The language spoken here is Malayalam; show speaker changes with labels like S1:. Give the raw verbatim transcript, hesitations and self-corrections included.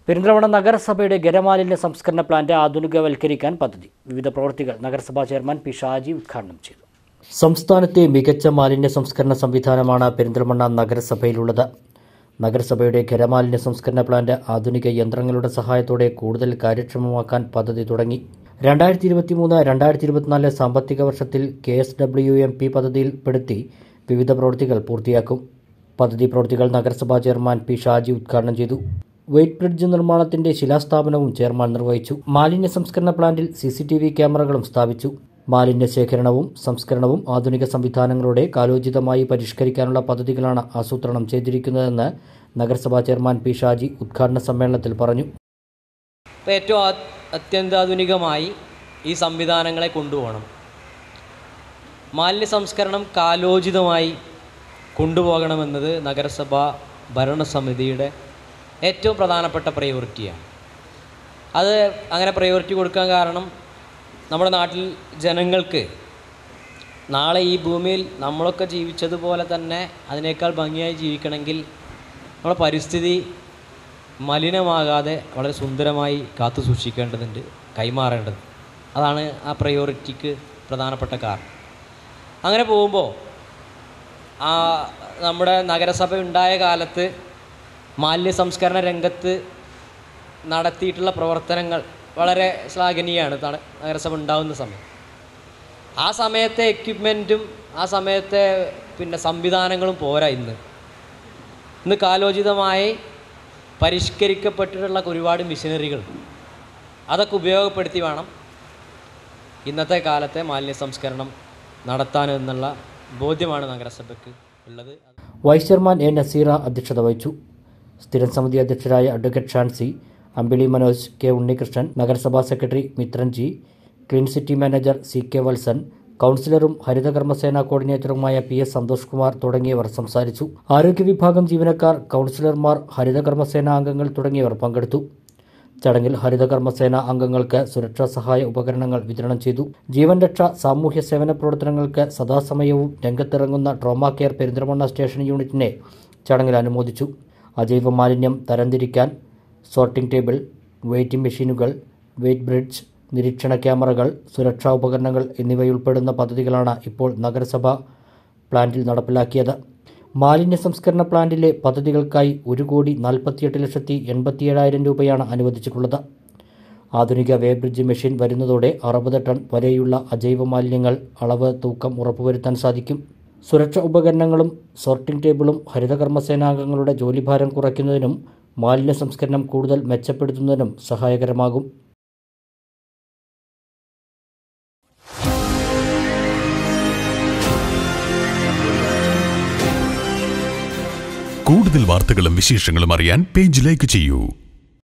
S1: പെരിന്തൽമണ്ണ നഗരസഭയുടെ ഖരമാലിന്യ സംസ്കരണ പ്ലാന്റ് ആധുനികവൽക്കരിക്കാൻ പദ്ധതി. വിവിധ പ്രവൃത്തികൾ നഗരസഭാ ചെയർമാൻ പി ഷാജി ഉദ്ഘാടനം ചെയ്തു. സംസ്ഥാനത്തെ മികച്ച മാലിന്യ സംസ്കരണ സംവിധാനമാണ് പെരിന്തൽമണ്ണ നഗരസഭയിലുള്ളത്. നഗരസഭയുടെ ഖരമാലിന്യ സംസ്കരണ പ്ലാന്റ് ആധുനിക യന്ത്രങ്ങളുടെ സഹായത്തോടെ കൂടുതൽ കാര്യക്ഷമമാക്കാൻ പദ്ധതി തുടങ്ങി. രണ്ടായിരത്തി ഇരുപത്തി മൂന്ന് രണ്ടായിരത്തി ഇരുപത്തിനാല് സാമ്പത്തിക വർഷത്തിൽ K S W M P പദ്ധതിയിൽപ്പെടുത്തി വിവിധ പ്രവൃത്തികൾ പൂർത്തിയാക്കും. പദ്ധതി പ്രവൃത്തികൾ നഗരസഭാ ചെയർമാൻ പി ഷാജി ഉദ്ഘാടനം ചെയ്തു. വെയ്റ്റ് ബ്രിഡ്ജ് നിർമ്മാണത്തിന്റെ ശിലാസ്ഥാപനവും ചെയർമാൻ നിർവഹിച്ചു. മാലിന്യ സംസ്കരണ പ്ലാന്റിൽ സി സി ടി വി ക്യാമറകളും സ്ഥാപിച്ചു. മാലിന്യ ശേഖരണവും സംസ്കരണവും ആധുനിക സംവിധാനങ്ങളോടെ കാലോചിതമായി പരിഷ്കരിക്കാനുള്ള പദ്ധതികളാണ് ആസൂത്രണം ചെയ്തിരിക്കുന്നതെന്ന് നഗരസഭാ ചെയർമാൻ പി ഷാജി ഉദ്ഘാടന സമ്മേളനത്തിൽ പറഞ്ഞു.
S2: ഏറ്റവും അത്യന്താധുനികമായി ഈ സംവിധാനങ്ങളെ കൊണ്ടുപോകണം. മാലിന്യ സംസ്കരണം കാലോചിതമായി കൊണ്ടുപോകണമെന്നത് നഗരസഭാ ഭരണസമിതിയുടെ ഏറ്റവും പ്രധാനപ്പെട്ട പ്രയോറിറ്റിയാണ്. അത് അങ്ങനെ പ്രയോറിറ്റി കൊടുക്കാൻ കാരണം നമ്മുടെ നാട്ടിൽ ജനങ്ങൾക്ക് നാളെ ഈ ഭൂമിയിൽ നമ്മളൊക്കെ ജീവിച്ചതുപോലെ തന്നെ അതിനേക്കാൾ ഭംഗിയായി ജീവിക്കണമെങ്കിൽ നമ്മുടെ പരിസ്ഥിതി മലിനമാകാതെ വളരെ സുന്ദരമായി കാത്തു സൂക്ഷിക്കേണ്ടതുണ്ട്, കൈമാറേണ്ടത്. അതാണ് ആ പ്രയോറിറ്റിക്ക് പ്രധാനപ്പെട്ട കാരണം. അങ്ങനെ പോകുമ്പോൾ ആ നമ്മുടെ നഗരസഭ ഉണ്ടായ കാലത്ത് മാലിന്യ സംസ്കരണ രംഗത്ത് നടത്തിയിട്ടുള്ള പ്രവർത്തനങ്ങൾ വളരെ ശ്ലാഘനീയമാണ്. നഗരസഭ ഉണ്ടാകുന്ന സമയം ആ സമയത്തെ എക്യുപ്മെൻറ്റും ആ സമയത്തെ പിന്നെ സംവിധാനങ്ങളും പോരാ. ഇന്ന് ഇന്ന് കാലോചിതമായി പരിഷ്കരിക്കപ്പെട്ടിട്ടുള്ള ഒരുപാട് മെഷീനറികൾ അതൊക്കെ ഉപയോഗപ്പെടുത്തി വേണം ഇന്നത്തെ കാലത്തെ മാലിന്യ സംസ്കരണം നടത്താനെന്നുള്ള ബോധ്യമാണ് നഗരസഭയ്ക്ക് ഉള്ളത്.
S1: വൈസ് ചെയർമാൻ എ നസീറ അധ്യക്ഷത വഹിച്ചു. സ്ഥിരം സമിതി അധ്യക്ഷരായ അഡ്വക്കേറ്റ് ഷാൻസി, അമ്പിളി മനോജ്, കെ ഉണ്ണികൃഷ്ണൻ, നഗരസഭാ secretary Mithranji, clean city manager C K Valsan, കൗൺസിലറും ഹരിതകർമ്മസേന കോർഡിനേറ്ററുമായ പി എസ് സന്തോഷ് കുമാർ തുടങ്ങിയവർ സംസാരിച്ചു. ആരോഗ്യ വിഭാഗം ജീവനക്കാർ, കൗൺസിലർമാർ, ഹരിതകർമ്മസേന അംഗങ്ങൾ തുടങ്ങിയവർ പങ്കെടുത്തു. ചടങ്ങിൽ ഹരിതകർമ്മസേന അംഗങ്ങൾക്ക് സുരക്ഷാ സഹായ ഉപകരണങ്ങൾ വിതരണം ചെയ്തു. ജീവൻ രക്ഷ സാമൂഹ്യ സേവന പ്രവർത്തനങ്ങൾക്ക് സദാസമയവും രംഗത്തിറങ്ങുന്ന ട്രോമ കെയർ പെരിന്തൽമണ്ണ സ്റ്റേഷൻ യൂണിറ്റിനെ ചടങ്ങിൽ അനുമോദിച്ചു. അജൈവ മാലിന്യം തരംതിരിക്കാൻ സോർട്ടിംഗ് ടേബിൾ, വെയ്റ്റിംഗ് മെഷീനുകൾ, വെയ്റ്റ് ബ്രിഡ്ജ്, നിരീക്ഷണ ക്യാമറകൾ, സുരക്ഷാ ഉപകരണങ്ങൾ എന്നിവയുൾപ്പെടുന്ന പദ്ധതികളാണ് ഇപ്പോൾ നഗരസഭ പ്ലാന്റിൽ നടപ്പിലാക്കിയത്. മാലിന്യ സംസ്കരണ പ്ലാന്റിലെ പദ്ധതികൾക്കായി ഒരു കോടി നാൽപ്പത്തിയെട്ട് ലക്ഷത്തി എൺപത്തിയേഴായിരം രൂപയാണ് അനുവദിച്ചിട്ടുള്ളത്. ആധുനിക വേ ബ്രിഡ്ജ് മെഷീൻ വരുന്നതോടെ അറുപത് ടൺ വരെയുള്ള അജൈവ മാലിന്യങ്ങൾ അളവ് തൂക്കം ഉറപ്പുവരുത്താൻ സാധിക്കും. സുരക്ഷാ ഉപകരണങ്ങളും സോർട്ടിംഗ് ടേബിളും ഹരിതകർമ്മസേനാംഗങ്ങളുടെ ജോലിഭാരം കുറയ്ക്കുന്നതിനും മാലിന്യ സംസ്കരണം കൂടുതൽ മെച്ചപ്പെടുത്തുന്നതിനും സഹായകരമാകും.
S3: കൂടുതൽ വാർത്തകളും വിശേഷങ്ങളും അറിയാൻ പേജ് ലൈക്ക് ചെയ്യൂ.